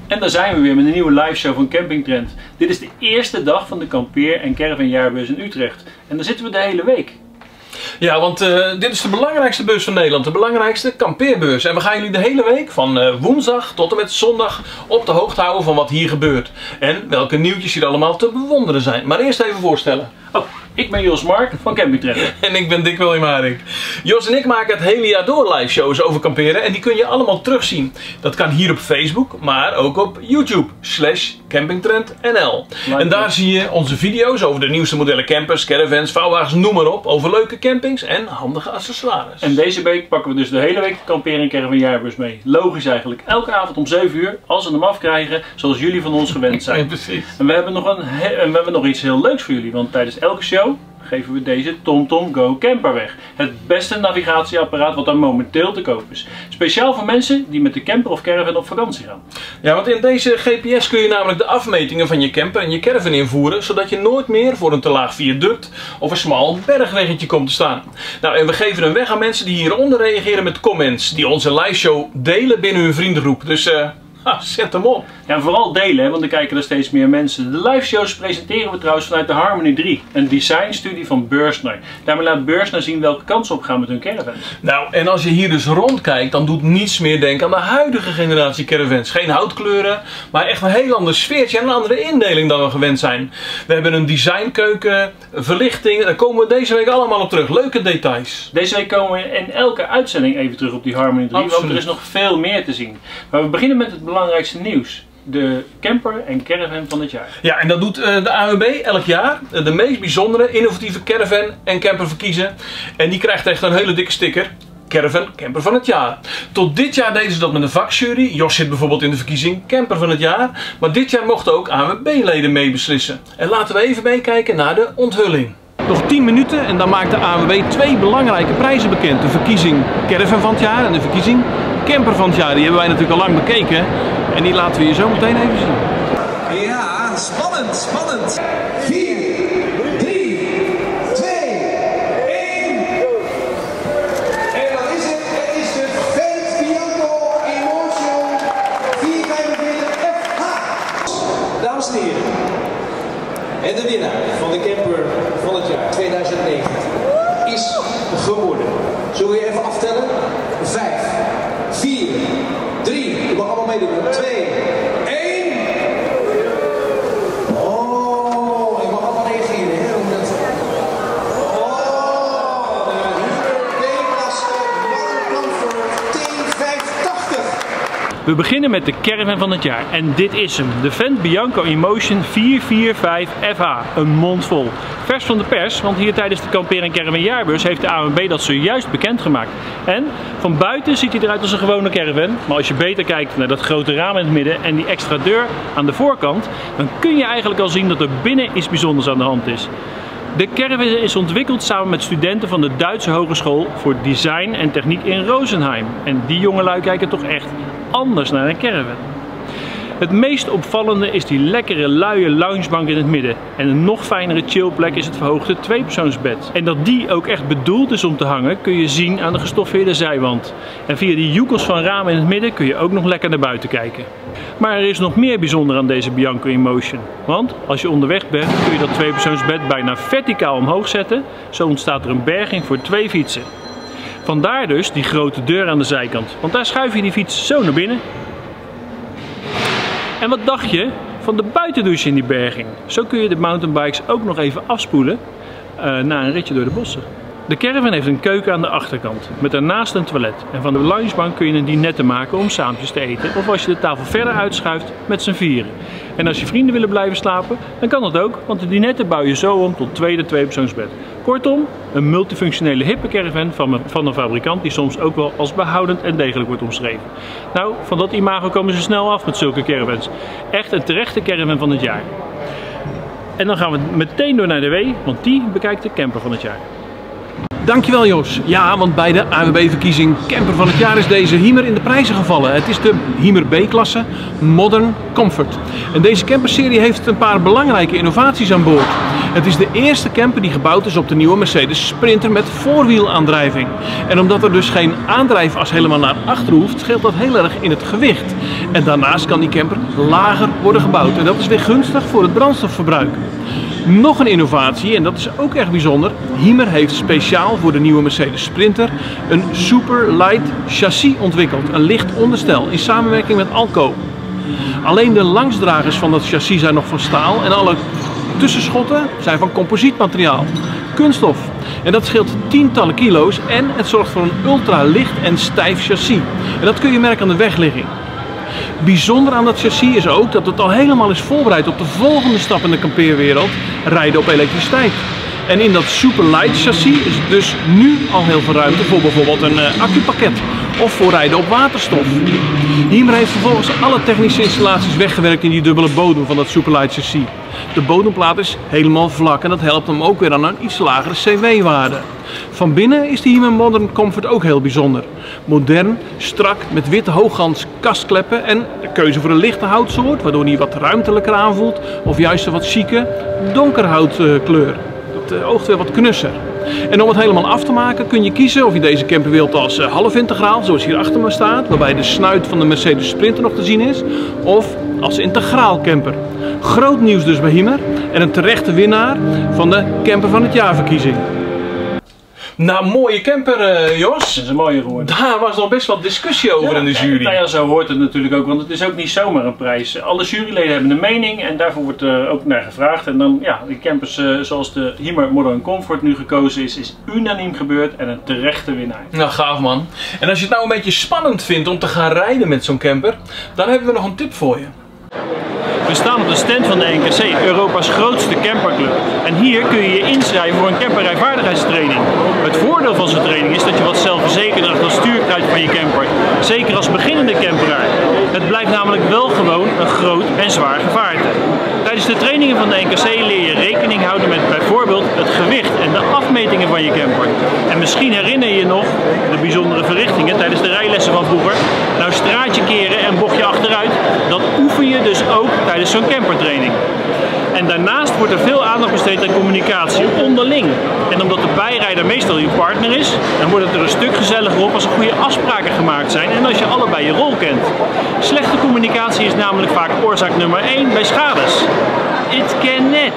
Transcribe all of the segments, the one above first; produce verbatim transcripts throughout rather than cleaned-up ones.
En daar zijn we weer met een nieuwe live show van Camping Trend. Dit is de eerste dag van de kampeer- en caravanjaarbeurs in Utrecht. En daar zitten we de hele week. Ja, want uh, dit is de belangrijkste beurs van Nederland, de belangrijkste kampeerbeurs. En we gaan jullie de hele week, van uh, woensdag tot en met zondag, op de hoogte houden van wat hier gebeurt. En welke nieuwtjes hier allemaal te bewonderen zijn. Maar eerst even voorstellen. Oh, ik ben Jos Mark van Camping Trend. En ik ben Dick William Haring. Jos en ik maken het hele jaar door live shows over kamperen. En die kun je allemaal terugzien. Dat kan hier op Facebook, maar ook op YouTube. Slash Campingtrend N L. En daar zie je onze video's over de nieuwste modellen campers, caravans, vouwwagens, noem maar op. Over leuke campings en handige accessoires. En deze week pakken we dus de hele week de kampeer- en caravanjaarbeurs mee. Logisch eigenlijk. Elke avond om zeven uur, als we hem afkrijgen, zoals jullie van ons gewend zijn. Ja, precies. En we hebben nog, een, en we hebben nog iets heel leuks voor jullie. Want tijdens elke show geven we deze TomTom Go Camper weg. Het beste navigatieapparaat wat er momenteel te koop is. Speciaal voor mensen die met de camper of caravan op vakantie gaan. Ja, want in deze G P S kun je namelijk de afmetingen van je camper en je caravan invoeren, zodat je nooit meer voor een te laag viaduct of een smal bergweggetje komt te staan. Nou, en we geven hem weg aan mensen die hieronder reageren met comments, die onze live show delen binnen hun vriendengroep. Dus uh, Ah, zet hem op. Ja, en vooral delen, hè, want dan kijken er steeds meer mensen. De live shows presenteren we trouwens vanuit de Harmony drie. Een designstudie van Beursner. Daarmee laat Beursner zien welke kansen op gaan met hun caravans. Nou, en als je hier dus rondkijkt, dan doet niets meer denken aan de huidige generatie caravans. Geen houtkleuren, maar echt een heel ander sfeertje en een andere indeling dan we gewend zijn. We hebben een designkeuken, verlichting, daar komen we deze week allemaal op terug. Leuke details. Deze week komen we in elke uitzending even terug op die Harmony drie, Absoluut. want er is nog veel meer te zien. Maar we beginnen met het belangrijkste nieuws. De camper en caravan van het jaar. Ja, en dat doet uh, de A N W B elk jaar. Uh, de meest bijzondere, innovatieve caravan en camper verkiezen. En die krijgt echt een hele dikke sticker. Caravan Camper van het jaar. Tot dit jaar deden ze dat met een vakjury. Jos zit bijvoorbeeld in de verkiezing Camper van het jaar. Maar dit jaar mochten ook A N W B-leden meebeslissen. En laten we even meekijken naar de onthulling. Nog tien minuten en dan maakt de A N W B twee belangrijke prijzen bekend. De verkiezing Caravan van het jaar en de verkiezing Camper van het jaar. Die hebben wij natuurlijk al lang bekeken. En die laten we je zo meteen even zien. Ja, spannend, spannend. vier, drie, twee, één. En dan is het, het is de Fendt Bianco Emotion vierhonderdvijfenveertig F H. Dames en heren. En de winnaar van de camper van het jaar tweeduizend negentien is geworden. Zullen we even aftellen? vijf, vier, drie, je mag allemaal meedoen. twee, één. Oh, je mag allemaal reageren. Hè? Omdat... Oh, de D-klasse Modern Comfort T vijfhonderdtachtig. We beginnen met de caravan van het jaar. En dit is hem. De Fendt Bianco Emotion vierhonderdvierenveertig F H. Een mond vol. Vers van de pers, want hier tijdens de kampeer- en caravanjaarbeurs heeft de A N W B dat zojuist bekendgemaakt. En van buiten ziet hij eruit als een gewone caravan. Maar als je beter kijkt naar dat grote raam in het midden en die extra deur aan de voorkant, dan kun je eigenlijk al zien dat er binnen iets bijzonders aan de hand is. De caravan is ontwikkeld samen met studenten van de Duitse Hogeschool voor Design en Techniek in Rosenheim. En die jongelui kijken toch echt anders naar een caravan. Het meest opvallende is die lekkere luie loungebank in het midden. En een nog fijnere chillplek is het verhoogde tweepersoonsbed. En dat die ook echt bedoeld is om te hangen kun je zien aan de gestoffeerde zijwand. En via die joekels van ramen in het midden kun je ook nog lekker naar buiten kijken. Maar er is nog meer bijzonder aan deze Bianco Emotion. Want als je onderweg bent kun je dat tweepersoonsbed bijna verticaal omhoog zetten. Zo ontstaat er een berging voor twee fietsen. Vandaar dus die grote deur aan de zijkant. Want daar schuif je die fiets zo naar binnen. En wat dacht je van de buitendouche in die berging? Zo kun je de mountainbikes ook nog even afspoelen uh, na een ritje door de bossen. De caravan heeft een keuken aan de achterkant, met daarnaast een toilet. En van de loungebank kun je een dinette maken om saampjes te eten. Of als je de tafel verder uitschuift, met z'n vieren. En als je vrienden willen blijven slapen, dan kan dat ook, want de dinette bouw je zo om tot tweede tweepersoonsbed. Kortom, een multifunctionele hippe caravan van, van een fabrikant die soms ook wel als behoudend en degelijk wordt omschreven. Nou, van dat imago komen ze snel af met zulke caravans. Echt een terechte caravan van het jaar. En dan gaan we meteen door naar de W, want die bekijkt de camper van het jaar. Dankjewel Jos. Ja, want bij de A N W B-verkiezing Camper van het jaar is deze Hymer in de prijzen gevallen. Het is de Hymer B-klasse Modern Comfort. En deze camperserie heeft een paar belangrijke innovaties aan boord. Het is de eerste camper die gebouwd is op de nieuwe Mercedes Sprinter met voorwielaandrijving. En omdat er dus geen aandrijfas helemaal naar achter hoeft, scheelt dat heel erg in het gewicht. En daarnaast kan die camper lager worden gebouwd. En dat is weer gunstig voor het brandstofverbruik. Nog een innovatie, en dat is ook erg bijzonder. Hymer heeft speciaal voor de nieuwe Mercedes Sprinter een super light chassis ontwikkeld. Een licht onderstel in samenwerking met Alco. Alleen de langsdragers van dat chassis zijn nog van staal en alle tussenschotten zijn van composietmateriaal. Kunststof. En dat scheelt tientallen kilo's en het zorgt voor een ultra licht en stijf chassis. En dat kun je merken aan de wegligging. Bijzonder aan dat chassis is ook dat het al helemaal is voorbereid op de volgende stap in de kampeerwereld, rijden op elektriciteit. En in dat super light chassis is dus nu al heel veel ruimte voor bijvoorbeeld een uh, accupakket of voor rijden op waterstof. Hymer heeft vervolgens alle technische installaties weggewerkt in die dubbele bodem van dat super light chassis. De bodemplaat is helemaal vlak en dat helpt hem ook weer aan een iets lagere C W-waarde. Van binnen is de Hymer Modern Comfort ook heel bijzonder. Modern, strak, met witte hooggans kastkleppen en de keuze voor een lichte houtsoort, waardoor hij wat ruimtelijker aanvoelt, of juist een wat chique donkerhoutkleur. Het oogt weer wat knusser. En om het helemaal af te maken kun je kiezen of je deze camper wilt als half integraal, zoals hier achter me staat, waarbij de snuit van de Mercedes Sprinter nog te zien is, of als integraal camper. Groot nieuws dus bij Hymer en een terechte winnaar van de camper van het jaar verkiezing. Nou, mooie camper, uh, Jos. Dat is een mooie geworden. Daar was nog best wat discussie over ja, in de jury. Nou ja, zo hoort het natuurlijk ook, want het is ook niet zomaar een prijs. Alle juryleden hebben een mening en daarvoor wordt uh, ook naar gevraagd. En dan, ja, die campers uh, zoals de Hymer Modern Comfort nu gekozen is, is unaniem gebeurd en een terechte winnaar. Nou, gaaf man. En als je het nou een beetje spannend vindt om te gaan rijden met zo'n camper, dan hebben we nog een tip voor je. We staan op de stand van de N K C, Europa's grootste camperclub. En hier kun je je inschrijven voor een camperrijvaardigheidstraining. Het voordeel van zo'n training is dat je wat zelfverzekerder achter het stuur krijgt van je camper. Zeker als beginnende camperaar. Het blijft namelijk wel gewoon een groot en zwaar gevaarte. Tijdens de trainingen van de N K C leer je rekening houden met bijvoorbeeld het gewicht en de afmetingen van je camper. En misschien herinner je je nog de bijzondere verrichtingen tijdens de rijlessen van vroeger. Nou, straatje keren en bochtje achteruit, dat oefen je dus ook tijdens zo'n campertraining. En daarnaast wordt er veel aandacht besteed aan communicatie onderling. En omdat de bijrijder meestal je partner is, dan wordt het er een stuk gezelliger op als er goede afspraken gemaakt zijn en als je allebei je rol kent. Slechte communicatie is namelijk vaak oorzaak nummer één bij schades. It can net.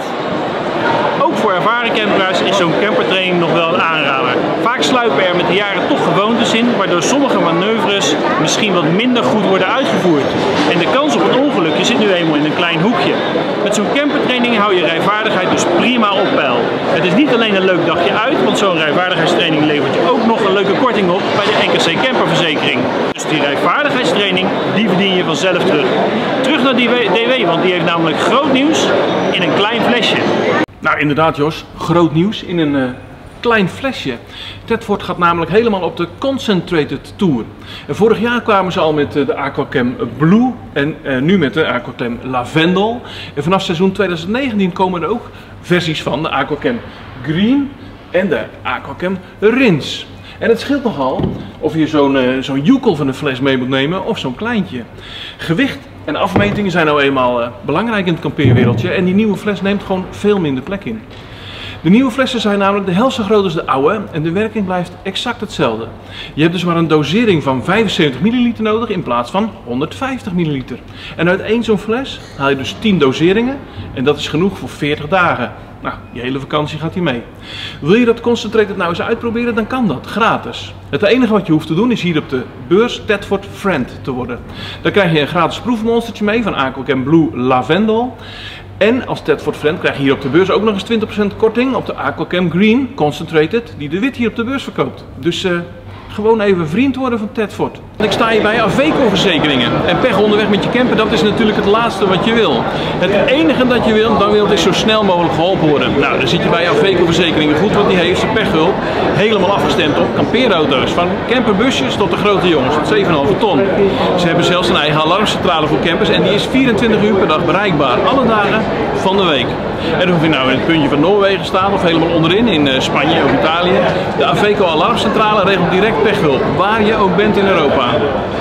Ook voor ervaren camperaars is zo'n campertraining nog wel een aanrader. Vaak sluipen er met de jaren toch gewoontes in, waardoor sommige manoeuvres misschien wat minder goed worden uitgevoerd. En de kans op een ongelukje zit nu eenmaal in een klein hoekje. Met zo'n campertraining hou je rijvaardigheid dus prima op peil. Het is niet alleen een leuk dagje uit, want zo'n rijvaardigheidstraining levert je ook nog een leuke korting op bij de N K C camperverzekering. Dus die rijvaardigheidstraining, die verdien je vanzelf terug. Terug naar die D W, want die heeft namelijk groot nieuws in een klein flesje. Nou inderdaad Jos, groot nieuws in een uh, klein flesje. Tedford gaat namelijk helemaal op de Concentrated Tour. En vorig jaar kwamen ze al met uh, de Aquacam Blue en uh, nu met de Aquacam Lavendel. En vanaf seizoen twintig negentien komen er ook versies van de Aquacam Green en de Aquacam Rins. En het scheelt nogal of je zo'n uh, zo'n joekel van een fles mee moet nemen of zo'n kleintje. Gewicht en afmetingen zijn nou eenmaal uh, belangrijk in het kampeerwereldje en die nieuwe fles neemt gewoon veel minder plek in. De nieuwe flessen zijn namelijk de helft zo groot als de oude en de werking blijft exact hetzelfde. Je hebt dus maar een dosering van vijfenzeventig milliliter nodig in plaats van honderdvijftig milliliter. En uit één zo'n fles haal je dus tien doseringen en dat is genoeg voor veertig dagen. Nou, je hele vakantie gaat hier mee. Wil je dat Concentrated nou eens uitproberen, dan kan dat, gratis. Het enige wat je hoeft te doen is hier op de beurs Tedford Friend te worden. Dan krijg je een gratis proefmonstertje mee van Aquacam Blue Lavendel. En als Tedford Friend krijg je hier op de beurs ook nog eens twintig procent korting op de Aquacam Green Concentrated, die de Wit hier op de beurs verkoopt. Dus uh, gewoon even vriend worden van Tedford. Ik sta hier bij Aveco Verzekeringen. En pech onderweg met je camper, dat is natuurlijk het laatste wat je wil. Het enige dat je wil, dan wil het is zo snel mogelijk geholpen worden. Nou, dan zit je bij Aveco Verzekeringen goed, want die heeft zijn pechhulp helemaal afgestemd op kampeerauto's. Van camperbusjes tot de grote jongens, tot zeven komma vijf ton. Ze hebben zelfs een eigen alarmcentrale voor campers en die is vierentwintig uur per dag bereikbaar. Alle dagen van de week. En of je nou in het puntje van Noorwegen staat of helemaal onderin in Spanje of Italië. De Aveco alarmcentrale regelt direct pechhulp, waar je ook bent in Europa.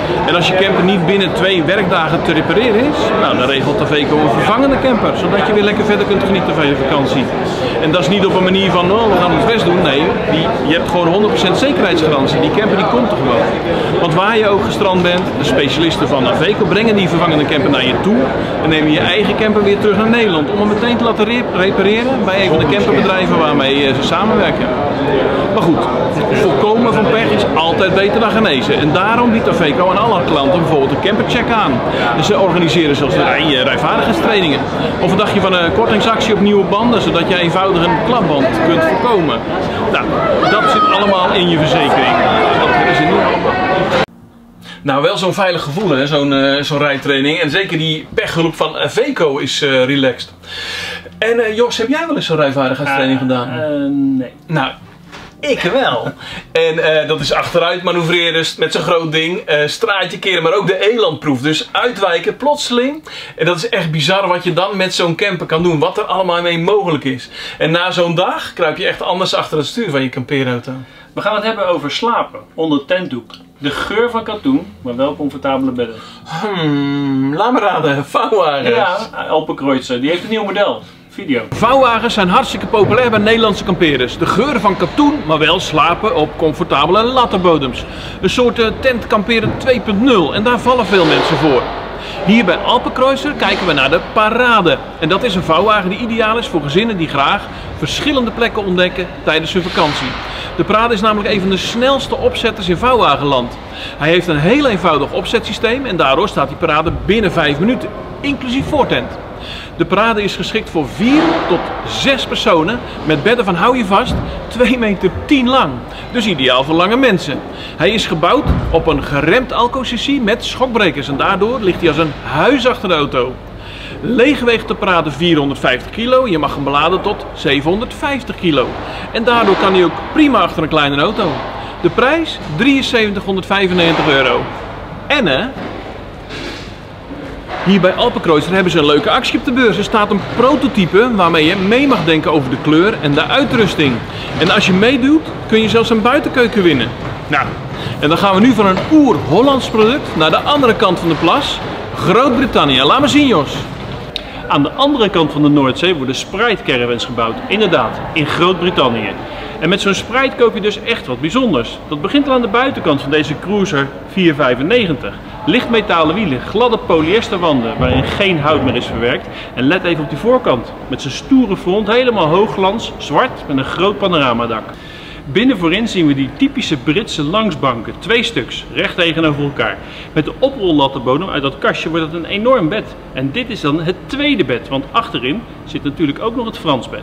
En als je camper niet binnen twee werkdagen te repareren is, nou, dan regelt Aveco een vervangende camper, zodat je weer lekker verder kunt genieten van je vakantie. En dat is niet op een manier van, oh, we gaan ons best doen. Nee, die, je hebt gewoon honderd procent zekerheidsgarantie. Die camper die komt er gewoon. Want waar je ook gestrand bent, de specialisten van Aveco brengen die vervangende camper naar je toe en nemen je eigen camper weer terug naar Nederland om hem meteen te laten repareren bij een van de camperbedrijven waarmee ze samenwerken. Maar goed, voorkomen van pech is altijd beter dan genezen. En daarom biedt Aveco aan alle klanten bijvoorbeeld een campercheck aan. Dus ze organiseren zelfs rij, rijvaardigheidstrainingen. Of een dagje van een kortingsactie op nieuwe banden, zodat je eenvoudig een klapband kunt voorkomen. Nou, dat zit allemaal in je verzekering. Dat hebben ze niet allemaal. Nou, wel zo'n veilig gevoel, zo'n uh, zo'n rijtraining. En zeker die pechhulp van Aveco is uh, relaxed. En uh, Jos, heb jij wel eens zo'n rijvaardigheidstraining uh, gedaan? Uh, nee. Nou, ik wel. En uh, dat is achteruit manoeuvreren met zo'n groot ding. Uh, straatje keren, maar ook de elandproef. Dus uitwijken, plotseling. En dat is echt bizar wat je dan met zo'n camper kan doen. Wat er allemaal mee mogelijk is. En na zo'n dag kruip je echt anders achter het stuur van je kampeerauto. We gaan het hebben over slapen onder tentdoek. De geur van katoen, maar wel comfortabele bedden. Hmm, laat me raden. Vouwwagens. Ja, Alpenkreuzer. Die heeft een nieuw model. Video. Vouwwagens zijn hartstikke populair bij Nederlandse kampeerders. De geur van katoen, maar wel slapen op comfortabele lattenbodems. Een soort uh, tentkamperen twee punt nul en daar vallen veel mensen voor. Hier bij Alpenkreuzer kijken we naar de Parade. En dat is een vouwwagen die ideaal is voor gezinnen die graag verschillende plekken ontdekken tijdens hun vakantie. De Parade is namelijk een van de snelste opzetters in vouwwagenland. Hij heeft een heel eenvoudig opzetsysteem en daardoor staat die Parade binnen vijf minuten, inclusief voortent. De Parade is geschikt voor vier tot zes personen met bedden van, hou je vast, twee meter tien lang. Dus ideaal voor lange mensen. Hij is gebouwd op een geremd alco-chassis met schokbrekers en daardoor ligt hij als een huis achter de auto. Leeg weegt de Parade vierhonderdvijftig kilo, je mag hem beladen tot zevenhonderdvijftig kilo. En daardoor kan hij ook prima achter een kleine auto. De prijs drieënzeventighonderdvijfennegentig euro. En hè, hier bij Alpenkreuzer hebben ze een leuke actie op de beurs. Er staat een prototype waarmee je mee mag denken over de kleur en de uitrusting. En als je meedoet kun je zelfs een buitenkeuken winnen. Nou, en dan gaan we nu van een oer-Hollands product naar de andere kant van de plas, Groot-Brittannië. Laat maar zien, Jos. Aan de andere kant van de Noordzee worden Sprite caravans gebouwd. Inderdaad, in Groot-Brittannië. En met zo'n Sprite koop je dus echt wat bijzonders. Dat begint al aan de buitenkant van deze Cruiser vierhonderdvijfennegentig. Lichtmetalen wielen, gladde polyesterwanden waarin geen hout meer is verwerkt. En let even op die voorkant. Met zijn stoere front, helemaal hoogglans, zwart met een groot panoramadak. Binnen voorin zien we die typische Britse langsbanken, twee stuks, recht tegenover elkaar. Met de oprollattenbodem uit dat kastje wordt het een enorm bed. En dit is dan het tweede bed, want achterin zit natuurlijk ook nog het Fransbed.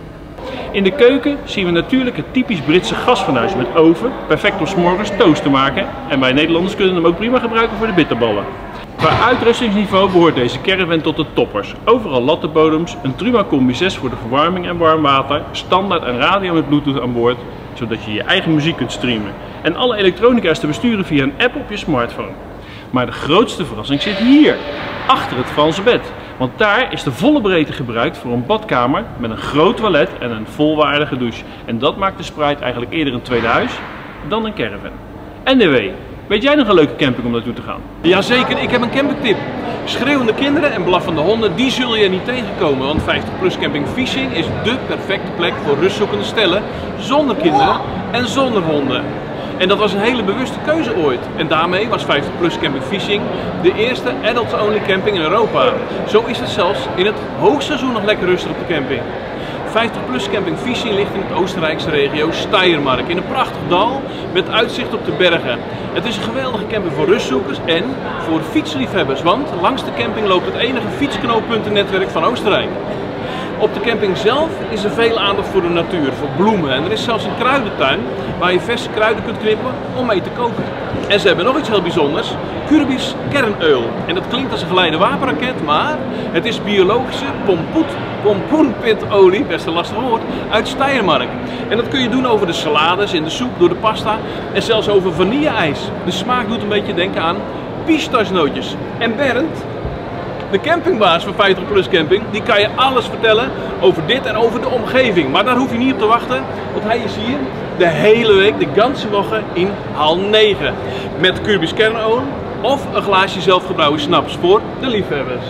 In de keuken zien we natuurlijk het typisch Britse gasfornuis met oven, perfect om 's morgens toast te maken. En wij Nederlanders kunnen hem ook prima gebruiken voor de bitterballen. Qua uitrustingsniveau behoort deze caravan tot de toppers. Overal lattenbodems, een Truma Combi zes voor de verwarming en warm water, standaard en radio met Bluetooth aan boord, zodat je je eigen muziek kunt streamen. En alle elektronica is te besturen via een app op je smartphone. Maar de grootste verrassing zit hier, achter het Franse bed. Want daar is de volle breedte gebruikt voor een badkamer met een groot toilet en een volwaardige douche. En dat maakt de Sprite eigenlijk eerder een tweede huis dan een caravan. N D W, weet jij nog een leuke camping om naartoe te gaan? Jazeker, ik heb een campingtip. Schreeuwende kinderen en blaffende honden, die zul je niet tegenkomen. Want vijftig plus Camping Fishing is dé perfecte plek voor rustzoekende stellen zonder kinderen en zonder honden. En dat was een hele bewuste keuze ooit. En daarmee was vijftig plus Camping Fishing de eerste adults-only camping in Europa. Zo is het zelfs in het hoogseizoen nog lekker rustig op de camping. vijftig plus Camping Fishing ligt in het Oostenrijkse regio Steiermark, in een prachtig dal met uitzicht op de bergen. Het is een geweldige camping voor rustzoekers en voor fietsliefhebbers, want langs de camping loopt het enige fietsknooppuntennetwerk van Oostenrijk. Op de camping zelf is er veel aandacht voor de natuur, voor bloemen. En er is zelfs een kruidentuin waar je verse kruiden kunt knippen om mee te koken. En ze hebben nog iets heel bijzonders, Curbis kerneul. En dat klinkt als een geleide wapenraket, maar het is biologische pompoet, pompoenpitolie, best een lastig woord, uit Steiermark. En dat kun je doen over de salades, in de soep, door de pasta en zelfs over vanille-ijs. De smaak doet een beetje denken aan pistachenootjes. En Bernd, de campingbaas van vijftig plus Camping, die kan je alles vertellen over dit en over de omgeving. Maar daar hoef je niet op te wachten, want hij is hier de hele week, de ganse woche in hal negen. Met Curbis kerneul of een glaasje zelfgebrouwen snaps voor de liefhebbers.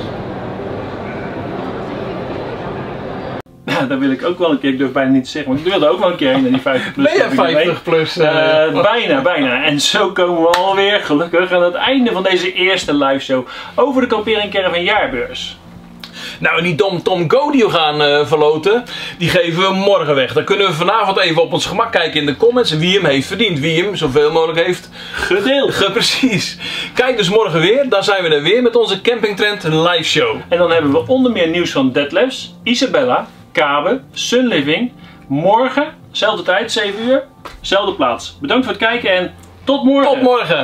Nou, daar wil ik ook wel een keer, ik durf bijna niet te zeggen, maar ik wilde ook wel een keer heen naar die vijftig plus. Ben je vijftig plus? Uh, uh, bijna, bijna. En zo komen we alweer gelukkig aan het einde van deze eerste live show over de Kampering Caravan Jaarbeurs. Nou, en die Tom Tom Go die we gaan uh, verloten, die geven we morgen weg. Dan kunnen we vanavond even op ons gemak kijken in de comments wie hem heeft verdiend. Wie hem zoveel mogelijk heeft gedeeld. Ge precies. Kijk dus morgen weer, dan zijn we er weer met onze Campingtrend live show. En dan hebben we onder meer nieuws van Detlefs, Isabella, Kabe, Sun Living. Morgen, zelfde tijd, zeven uur, zelfde plaats. Bedankt voor het kijken en tot morgen. Tot morgen.